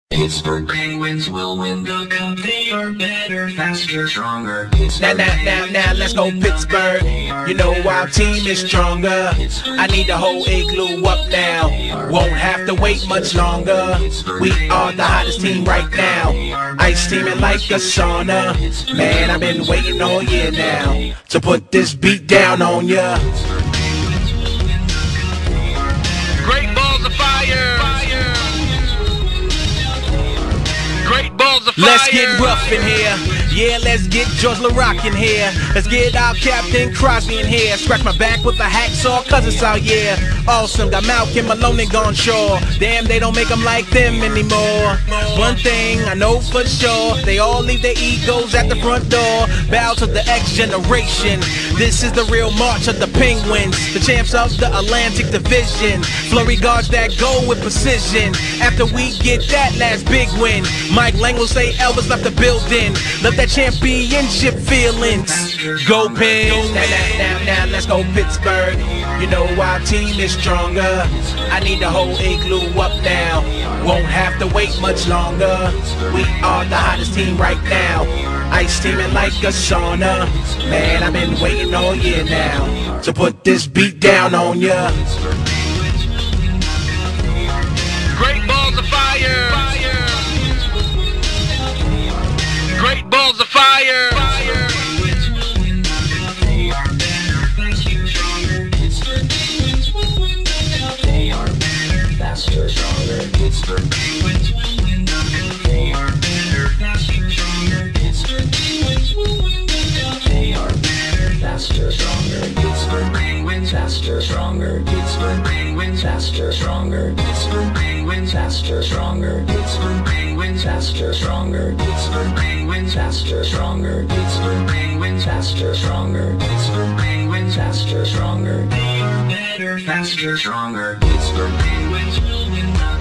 Pittsburgh Penguins will win the cup. They are better, faster, stronger. Now, let's go Pittsburgh. You know our team is stronger. I need the whole igloo up now. Won't have to wait much longer. We are the hottest team right now. Ice steaming like a sauna. Man, I've been waiting all year now to put this beat down on ya. Great balls of fire. Great balls of fire. Let's get rough in here. Yeah, let's get George LaRock in here. Let's get our Captain Crosby in here. Scratch my back with a hacksaw, cause it's out, yeah. Awesome, got Malcolm Malone and Gone Shore. Damn, they don't make them like them anymore. One thing I know for sure, they all leave their egos at the front door. Bow to the X generation. This is the real march of the Penguins, the champs of the Atlantic Division. Flurry guards that go with precision. After we get that last big win, Mike Lang will say Elvis left the building. Love that championship feelings. Go Pens. Now, let's go Pittsburgh. You know our team is stronger. I need the whole igloo up now. Won't have to wait much longer. We are the hottest team right now. Ice steaming like a sauna. Man, I've been waiting all year now to put this beat down on ya. Great balls of fire. Great balls of fire. They are better, faster, stronger. Pittsburgh Penguins will win the cup. They are better, faster, stronger. Pittsburgh Penguins will win the cup. They are better, faster, stronger. Pittsburgh Penguins, faster, stronger. Pittsburgh Penguins, faster, stronger. Pittsburgh Penguins, faster, stronger. Pittsburgh Penguins, faster, stronger. Pittsburgh Penguins, faster, stronger. Pittsburgh Penguins, faster, stronger. Pittsburgh Penguins, faster, stronger. They are better, faster, stronger. Pittsburgh Penguins will win the